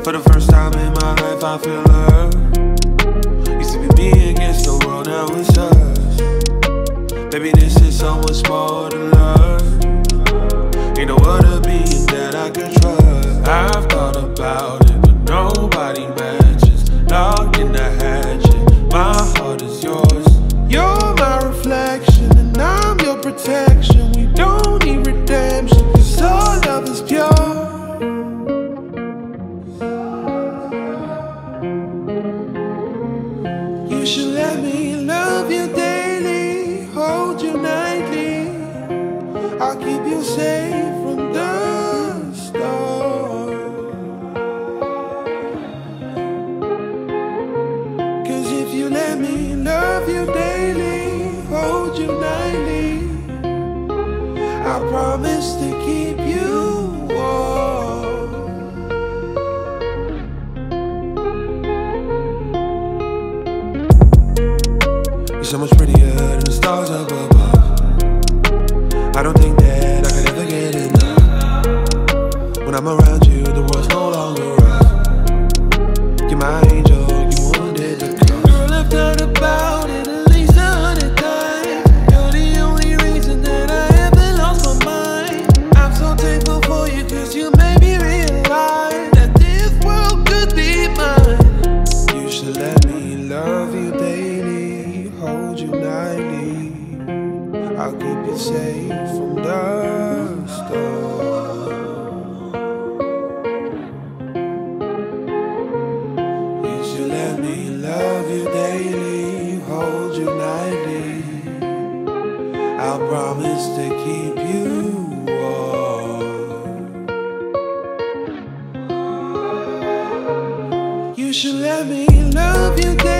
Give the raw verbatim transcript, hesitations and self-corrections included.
For the first time in my life, I feel love. Used to be me against the world, now it's us. Baby, this is so much more than love. Ain't no other being that I can trust. I've thought about it, but nobody matches. Locked in the hatchet, my heart is yours. You're my reflection, and I'm your protection. We don't need redemption, 'cause our love is pure. You should let me love you daily, hold you nightly. I'll keep you safe from the storm. 'Cause if you let me love you daily, hold you nightly, I promise to keep you warm. You're so much prettier than the stars up above. I don't think that I could ever get enough. When I'm around you, the world's no longer rough. You're my angel, you wanted to come. Girl, I've thought about it at least a hundred times. You're the only reason that I ever lost my mind. I'm so thankful for you, 'cause you made me realize that this world could be mine. You should let me love you daily, hold you nightly. I'll keep you safe from the storm. You should let me love you daily, hold you nightly. I'll promise to keep you warm. You should let me love you daily.